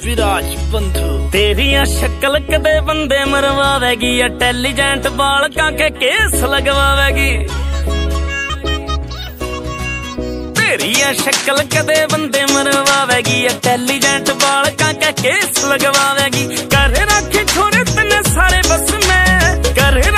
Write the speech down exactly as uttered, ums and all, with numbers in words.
विराज बंधु। तेरिया शक्ल कदे बंदे मरवावेगी, इंटेलिजेंट बालकां के केस लगवावेगी। तेरिया शक्ल कदे बंदे मरवावेगी, इंटेलिजेंट बालकां के केस लगवावेगी। कर रखे छोरे तने सारे बस में, कर